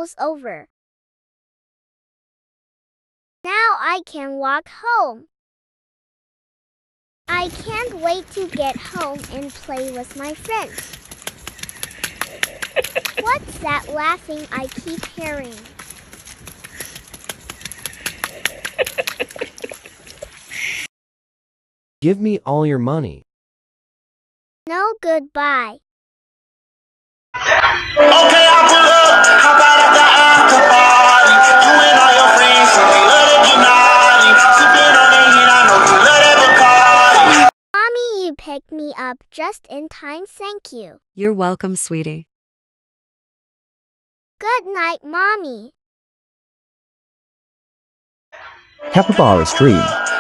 almost over. Now I can walk home. I can't wait to get home and play with my friends. What's that laughing I keep hearing? Give me all your money. No, goodbye. Okay, I pull up, hop out of the after party. You and all your friends, so they love to get naughty. Sipping on that hit, I know you love that Bacardi. Mommy, you picked me up just in time, thank you. You're welcome, sweetie. Good night, Mommy. Capybara stream.